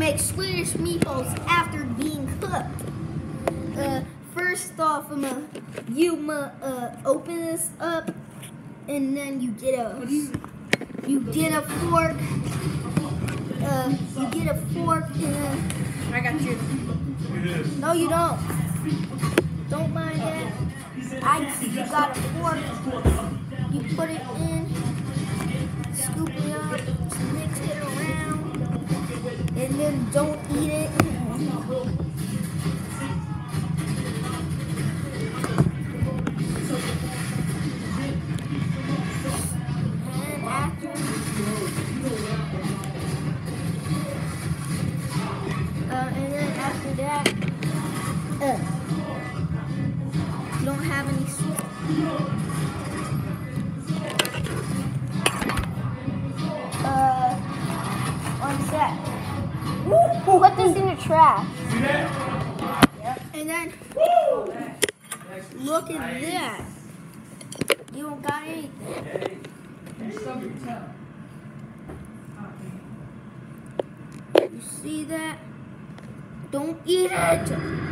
make Swedish meatballs after being cooked. First off, open this up, and then you get a fork. You get a fork, and I got you. no, you don't. Don't mind that. You got a fork. You put it in, scoop it up, mix it around, and then don't eat it. And then after that, you don't have any soup. One sec. Put this in the trash. Yep. And then, look at that. You don't got anything. You see that? Don't eat it.